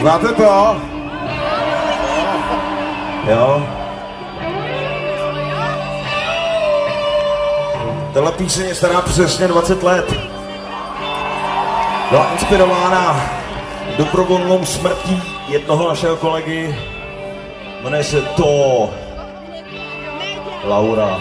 Znáte to? Jo? Tahle píseň je stará přesně 20 let. Byla inspirována dobrovolnou smrtí jednoho našeho kolegy. Jmenuje se to Laura.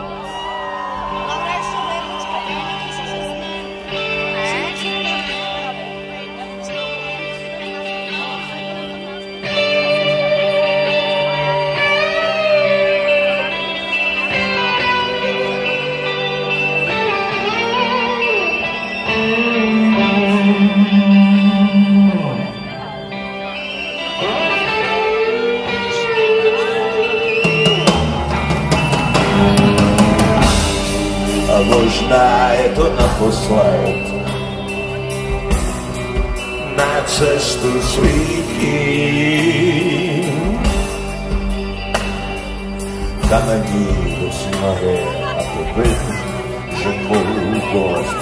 Možná je to naposled, na cestu svítím. Kamení do snahy a to vím, že mou bolest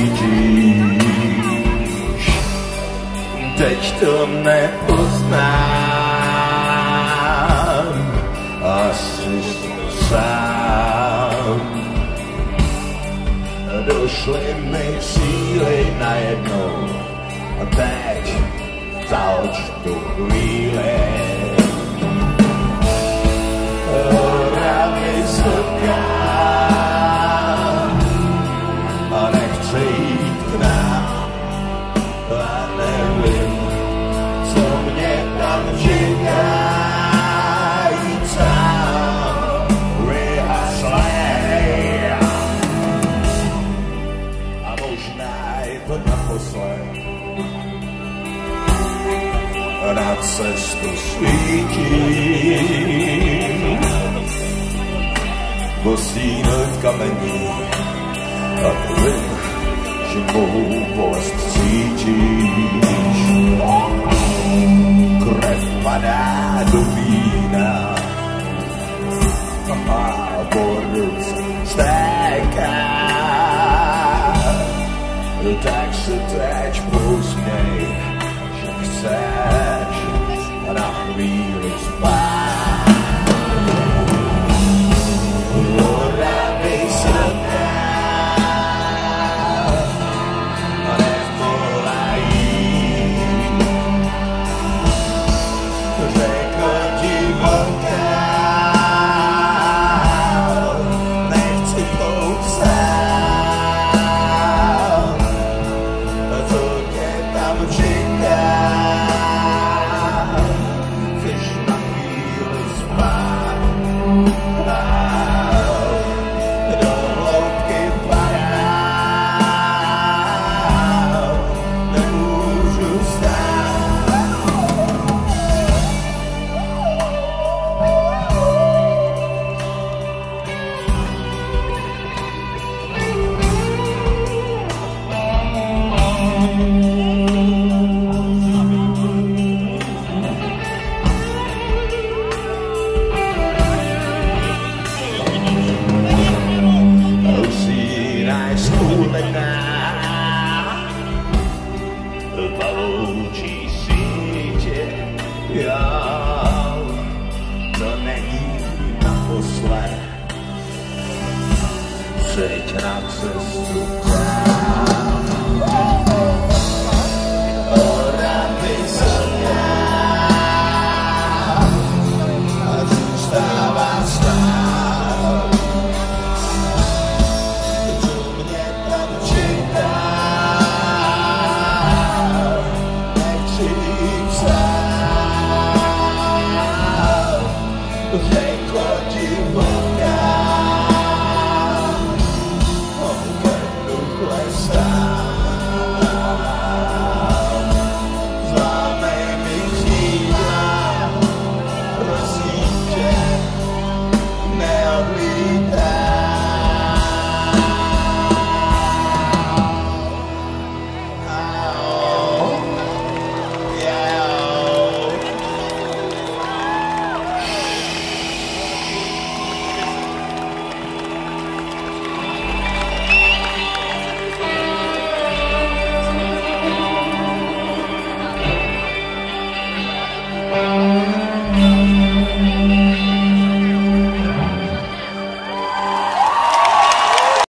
cítíš. Teď to nepoznám, asi sám. Došly mi síly najednou a teď založ tu chvíli. Hora mi zlká a nechci jít k nám a nevím, co mě tam čeká. Jít sám, vyhaslej. Naposled na cestu svítím, bosí v kamení a vím, že mou bolest cítíš. Krev padá do vína a po ruce stéká. Tak se teď pousměj, že chceš na chvíli spát. Voda vysoká a nemohla jít. Řekl divoká, nechci pousát. Pavoučí sítě, jo, to není naposled, zeď na cestu.